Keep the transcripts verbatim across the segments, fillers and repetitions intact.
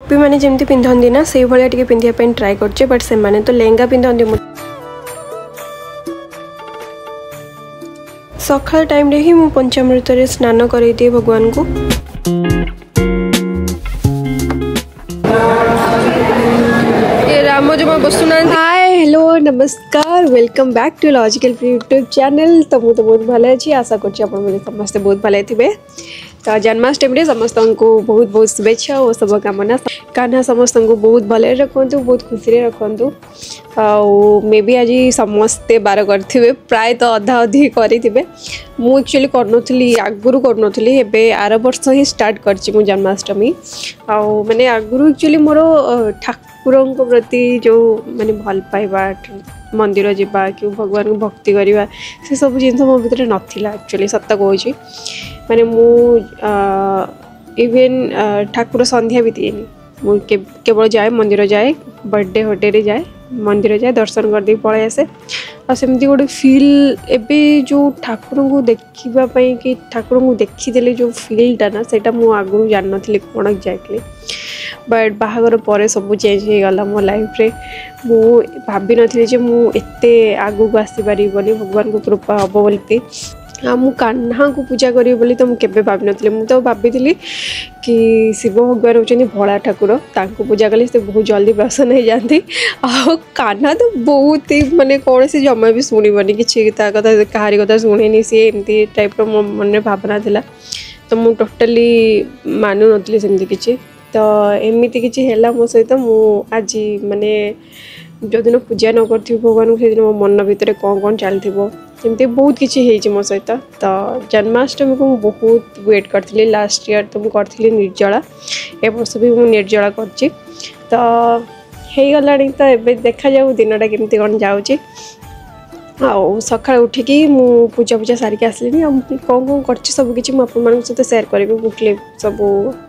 गोपी मैंने जमी पिंधती ना से भाया पिंधापी ट्राए कर बट से माने तो लेहंगा पिंधती सकाल टाइम रे ही मु पंचामृत रे स्नान करई दिए भगवान को। ये राम जमा बसुना। हाय हेलो नमस्कार welcome back to logical free YouTube channel. तो मुझे तो बहुत भले अच्छी आशा करछी आपण माने समस्त बहुत भले थिबे। तो जन्माष्टमी समस्त को बहुत बहुत शुभेच्छा और शुभकामना। कान्हा समस्त को बहुत भले रखु बहुत खुशी रखु। मे भी आज समस्ते बार करेंगे प्राय तो अधा अधिक करेंगे। मु एक्चुअली करनी आगुरी करनी एवं आर वर्ष ही स्टार्ट कर जन्माष्टमी। आउ मैंने आगुरी एक्चुअली मोर ठाकुर प्रति जो माने भल पाइबा मंदिर जावा कि भगवान को भक्ति करवा से सब जिन मो भर नाला एक्चुअली सत कहूँ। माने मु इवेन ठाकुर संध्या भी दिए मु केवल जाए मंदिर जाए बर्थडे हड्डे जाए मंदिर जाए दर्शन कर दी पलि आसे। और सेमती गोटे फील एबे जो ठाकुर को देखापी कि ठाकुर को देखीदे जो फीलटा ना सेटा मु आगु जान नी कौन एक्जाक्टली बट बाहागर पर सब चेंज हो गला मो लाइफ रे। मु भाभी नथी जे मु एते आगु को आसी पारी बोली भगवान को कृपा हम बोलती। हाँ मु कान्हा को पूजा करी बोली तो मुझे भाभी नी मु तो भाभी कि शिव भगवान होती भोला ठाकुर तांको पूजा कले से बहुत जल्दी प्रसन्न हो जाती। आ कान्हा तो बहुत ही माने कौन से जमा भी शुणबनी कि कथा कहारी कथा शुणेनी सी एमती टाइप मो मन में भावना थिला। तो मु टोटाली मानु नथली सेमती किछि। तो एमती किछि हैला मो सहित मु आज माने जो दिन पूजा न करथि भगवान को से दिन मो मन भीतर कौन कौन चलथिबो एमती बहुत किछि हेछि मो सहित। तो जन्माष्टमी को बहुत वेट करथि। लास्ट ईयर तो मु करथि निर्जला ए वर्ष भी मु निर्जला करछि। तो हे गलानी तो एबे देखा जाऊ दिनटा केमती कोन जाउछि। आउ सका उठिकी मु पूजा पूजा सारिक आसलिनी कौन कौन कर सब किसी मुझे आप सहित सेयार करी मु क्लिप सब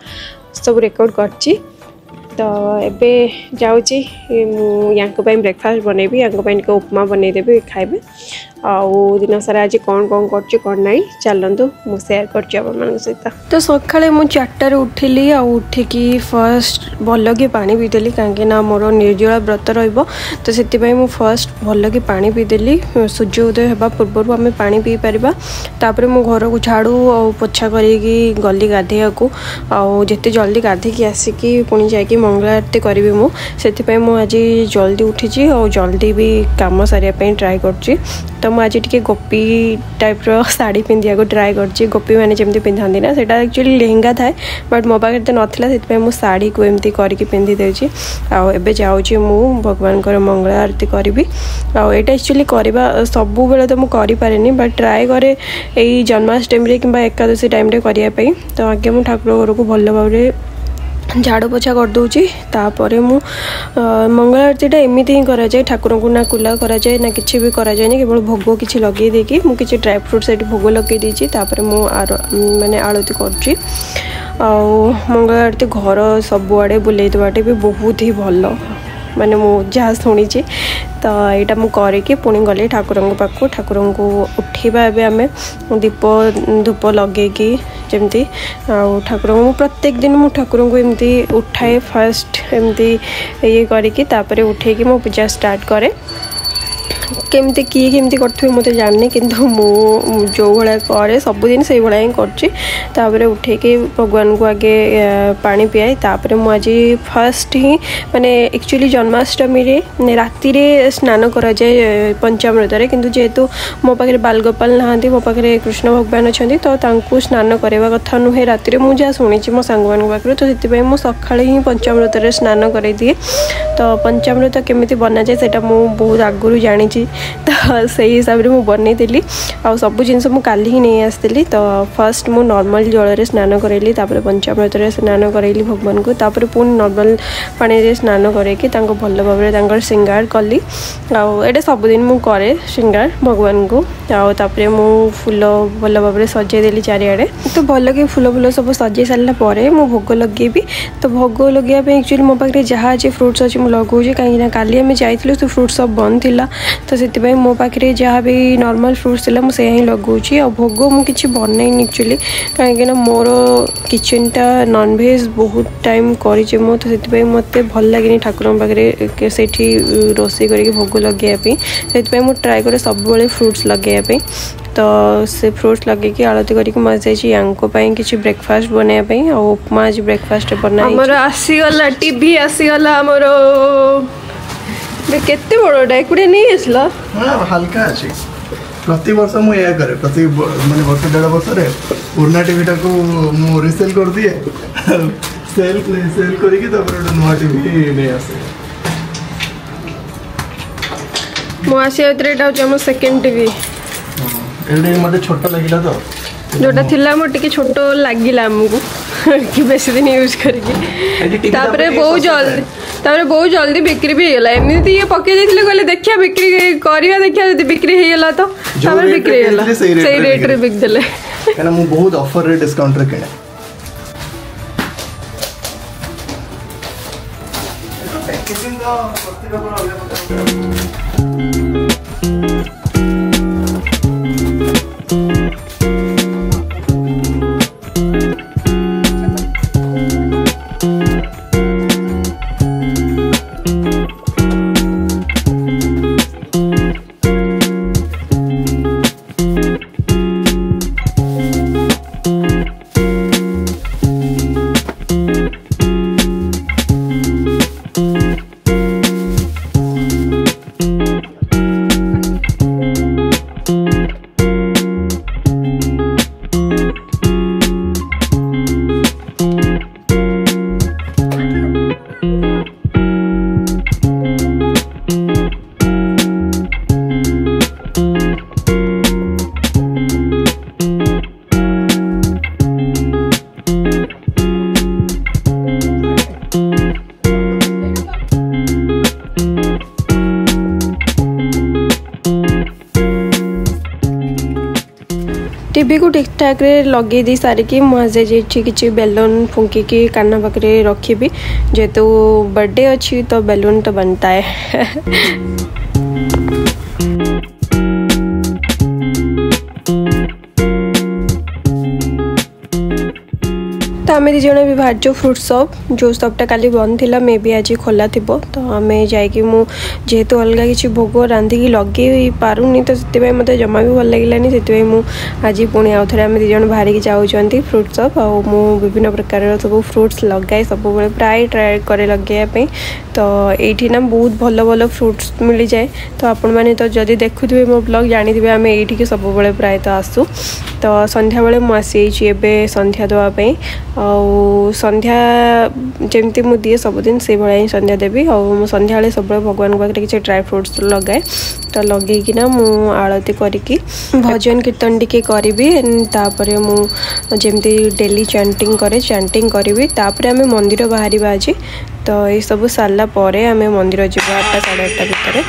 सब रेकर्ड करछि। तो एबे जाउछि मु यांको पई ब्रेकफास्ट बनैबी यांको पई उपमा बनै देबी खाइबे। आउ दिन सारा आज कौन कौन कर कौन ना चलतु मुझे सेयार कर सहित। तो सकाଳେ मु चारटार उठिली आ उठिकी फर्स्ट भल कि पानी पीदेली कहीं मोर निर्जला व्रत रहिबो। तो से मु फर्स्ट भल कि पानी पीदेली सूर्य उदय होगा पूर्व आम पानी पी पारिबा। तापर मु घर को झाड़ू और पोछा करी गली गाधेया को आते जल्दी गाधेकी आसिकी पुणी जाकि मंगला आरती करी मु से मु आज जल्दी उठी और जल्दी भी काम सारे ट्राए कर। तो मुझे आज टी गोपी टाइप रो साड़ी पिंधिया को ट्राए कर। गोपी मैंने जमी पिंधती ना सेटा एक्चुअली लेहंगा थाए बट मो पाखे तो नाला से मुझे साड़ी को एमती करके पिंधि देछि। आबे जाऊँगी मु भगवान को मंगला आरती करी। आउ एटा एक्चुअली करवा सब बेले तो मुझे करें बट ट्राए करे यही जन्माष्टमी कि एकादशी टाइम रे करने। तो आगे मुझे ठाकुर घर को भल भाव झाड़ू पोछा कर दूची। तापर मु मंगल आरतीटा एमती ही करा जाए ठाकुर को ना कुला करा जाए ना किसी भी करा जाए केवल भोग किसी लगे देकी मु किसी ड्राई फ्रूट से भोग लगे देची। तापर मु आर माने आरती करची। आउ मंगल आरती घर सबुआड़े बुले देवाटे भी बहुत ही भल माने मु जहाँ शुणी। तो यहाँ मुझे करके पुणी गली ठाकुर पाक ठाकुर को उठेबा आम दीप धूप लगे जमती ठाकुर को प्रत्येक दिन मु ठाकुर को एमती उठाए फर्स्ट एमती ये करके उठे मो पूजा स्टार्ट करे। केमती किए केमती करथि मते जाननी किंतु मु जो भाया करे सबुदिन से भाया ही कर। उठे के भगवान को आगे पानी पियाए। तापर मु आज फर्स्ट ही माने एक्चुअली जन्माष्टमी रे राति रे स्नान करा जाए पंचामृत रे किंतु जेहेतु मो पाखे बालगोपाल नहांती मो पाखे कृष्ण भगवान अच्छा तो तांको स्नान करवा कथा नुहे राति रे मु जहाँ शुणी मो सांग मान पाखे। तो से मु सकाळे ही पंचामृत रे स्नान कराई दिए। तो पंचामृत केमिति बना जाए सेटा मु बहुत आगुरु जानी। तो से हिसाब से मुझे बनईली आ सब जिन मुझे ही नहीं आसती। तो फर्स्ट मु नॉर्मल जल रे स्नान करैली तापर पंचामृत रे स्नान करैली भगवान को। तापर पुणी नॉर्मल पानी रे स्नान करके भल भाव श्रृंगार कली। आटे सबुदिन मु करे श्रृंगार भगवान को। आपर मु फूल भल भाव सजे देली चारिआडे। तो भल कि फूल फूल सब सजे सारा पर मु भोग लगेबी। तो भोग लगे एक्चुअली मो पाखे जहाँ अच्छे फ्रुट्स अच्छे मुझे लगौचे कहीं काली आम जाइलु तो फ्रुट सब बंद थिला। तो से मो पाखे जहाँ भी नॉर्मल फ्रूट्स है मुझे ही लगुच आ भोग मुझे बनईनी एक्चुअली कहीं मोर किचनटा नॉनवेज बहुत टाइम करी तो से मत भल लगे ठाकुर पाखे से रोषे कर भोग लगेवाई से मुझे ट्राए करे सब फ्रूट्स लगेवाई तो से फ्रूट्स लगे आलती करके मुझे जाइए किसी ब्रेकफास्ट बनवाई और उपमा आज ब्रेकफास्ट बना आसीगला टीवी आसीगला आमर केते बड़टा एक नहीं आसला हल्का अच्छी प्रति वर्ष मुझे करे प्रति माने वर्ष डेढ़ वर्ष रे पुराना टीवीटा को मु रिसेल कर दिए सेल सेल करके तपर नुआ टीवी नहीं आसे मु आसी उतरे एटा हम सेकंड टीवी एडे मते छोटा लागिला तो जोटा थिला मो टिके छोटो लागिला हमकु कि बेसी दिन यूज करके तापरे बहुत जल्दी तापरे बहुत जल्दी बिक्री भी होला एमती ये पके देथिले कहले देखिया बिक्री करिया देखिया यदि बिक्री हे होला तो तापरे बिक्री होला सही रेट रे बिक देले एना मु बहुत ऑफर रे डिस्काउंट रे किने पैकेजिंग का प्रति पर अलग टीवी को ठीक ठाक रे लगे दी सारिकी मुझे किसी बेलून फुंकी कान पाखे रखी जेहेतु बर्थडे अच्छी तो बेलून तो बनता है तो आम दी जन भी बाहर फ्रूट शॉप जो शॉपटा काली बंद थिला मे भी आज खोला थी तो आम जाकि जेहेतु अलग किसी भोग रांधिकी लगे पारुनी तो से मत जमा भी भल लगे से आज पुणी आउ थे आम दिज बाहर जाऊँच फ्रूट शॉप और मु विभिन्न प्रकार सब फ्रूट्स लगाए सब प्राय ट्राए करे लगे तो ये ना बहुत भल भल फ्रूट्स मिल जाए तो आपण मैंने तो जदि देखुए मो ब्लॉग जानी आम ये सब प्रायतः आसू तो संध्या बेले मुझे संध्या देवाई आउ संध्या जमती मु दिए सबुदिन से भाया ही संध्या देवी और संध्या बेले सब भगवान पाखे किसी ड्राई फ्रूट्स लगाए तो लगेकिना मु आरती करिकी भजन कीर्तन टिके करी तापर मुझे डेली चैंटिंग करे चैंटिंग करी तापर आम मंदिर बाहर आज तो ये सब सारा पर आम मंदिर जा आठटा साढ़े आठटा भितर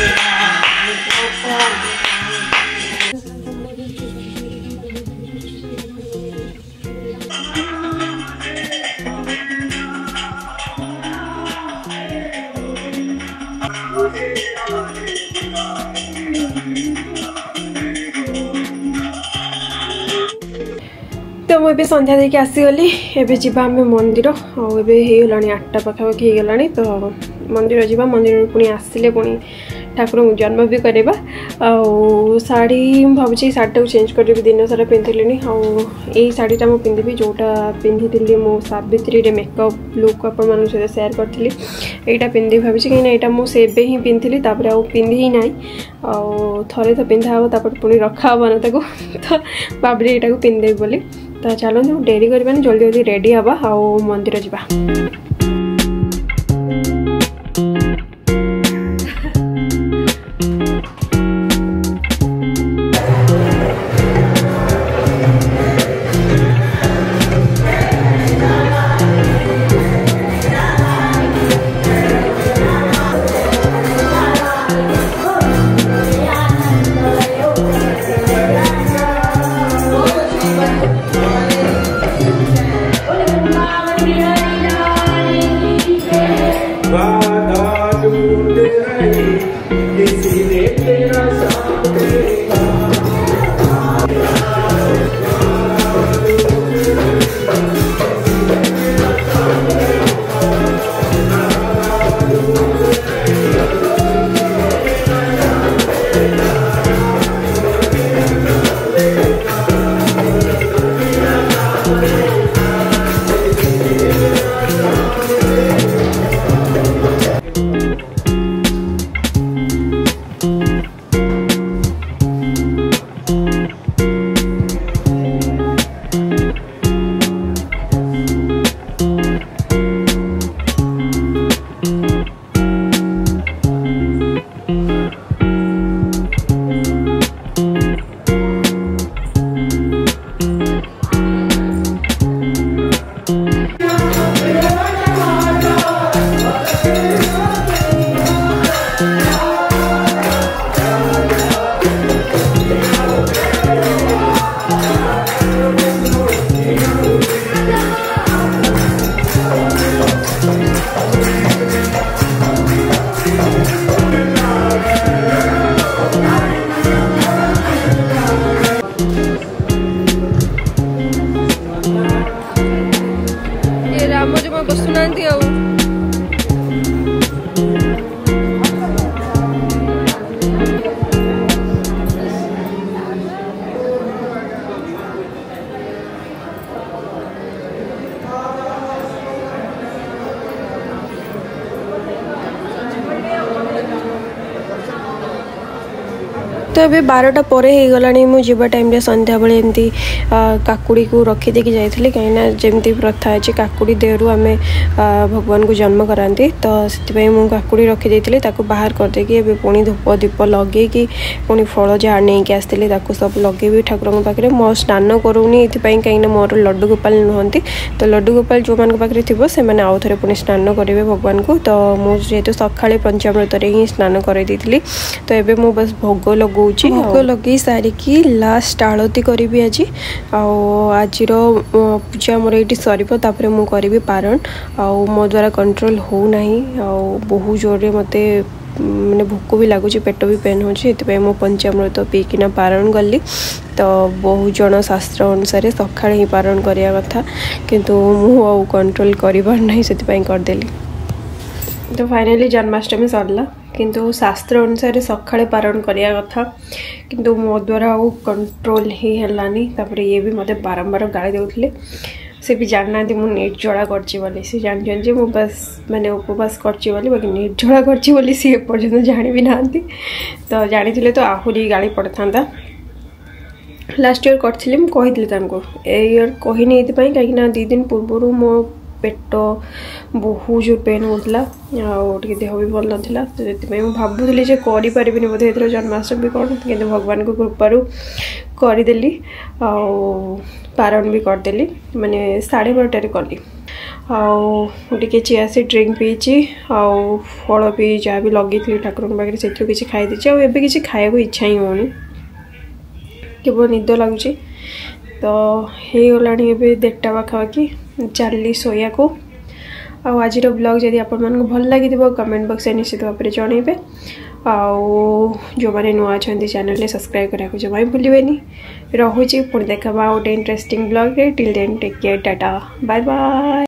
तो मुझे संध्या देके आसीगली एबे जीवा आम मंदिर और एबे आठटा पाखापाखि हो गलानी तो मंदिर जीवा मंदिर पुणी आसिले पुणी ठाकुर को जन्म भी करवा आ शाढ़ी भावी शाढ़ी चेंज कर दिन सारा पिंधिली आई शाढ़ीटा मुझे पिंधि जोटा पिंधि मो सावित्री रे मेकअप लुक आपण सहित सेयार करी यहाँ पिंधि भावी कहीं यहाँ मुझे ही पिंधि तापर आउ पिंधि ही ना आउ थे तो पिंधा हम तापर पुणी रखा हम ना तो भाभी यहाँ को पिंधे बोली तो चलते डेरी करवानी जल्दी जल्दी रेडी हवा आउ मंदिर जावा तो ये बारटा पर हो गला मुझा टाइम संध्या बेले एमती काकुड़ी को रखीदे जाइए कहीं जमी प्रथा अच्छे काकुड़ी देहरु आम भगवान को जन्म कराती तो से मुझे काकुड़ी रखीदे बाहर करदे पुणी धूप दीप लगे कि पुणी फल जहाँ नहीं कि आसती सब लगे ठाकुर पाखे मो स्नान करूनी ये कहीं मोर लड्डू गोपाल नुहति तो लड्डू गोपाल जो मान पाखे थी से मैंने आउ थे पुणी स्नान करेंगे भगवान को तो मुझे सका पंचामृत ही स्नान कर तो ये मुझे बस भोग लगू भोग लगे सारिकी लास्ट आलती करी आज आज पूजा मोर ये सर मु करी पारण आ मो द्वारा कंट्रोल हो नहीं बहुत जोर मत मैंने भोक भी लगुच पेट भी पेन हो मो पंचामृत पीकिना पारण गली तो बहुत जन शास्त्र अनुसार सका ही पारण करवा कथा किंतु मु कंट्रोल कर नहीं से करदेली तो फाइनली जन्माष्टमी सरला किंतु शास्त्र अनुसार सकाଳେ पारण करिया कथा किंतु मो द्वारा वो कंट्रोल ही हेलानी तापर ये भी मते बारंबार गाली देउथले से भी जानना मु नेट जड़ा करची बोली से जान जान जे मु बस मैंने उपवास करची बोली बाकी नेट जड़ा करची बोली से पर्यंत जानी भी नांती तो जानी थिले तो आहुरी गाली पड़थांदा लास्ट ईयर करथिले मु कहितले तांको ए ईयर कहिनी एति पई काई ना दो दिन पूर्व मो पेट बहुत जोर पेन होता आगे देह भी भल नाला तो ये भावुली करें बोधे ये जन्माष्टमी कौन कि भगवान को कृपारू करदेली पारण भी करदेली माने साढ़े बारटार कली आगे चियासी ड्रिंक पीची फल भी जहाँ भी लगे थी ठाकुर पाखे से किसी खाई देची आबे किसी खाया इच्छा ही होनी केवल निद लगुच तो हो गला देढ़टा पाखापाखि चली शोया को आज ब्लॉग जदि आप भल लगी कमेंट बॉक्स में निश्चित भाव में जनइबे जो मैंने नुआ अच्छा चैनल सब्सक्राइब करने को जमा भूलें रोचे पुणी देखा गोटे interesting blog till then take care tata bye bye.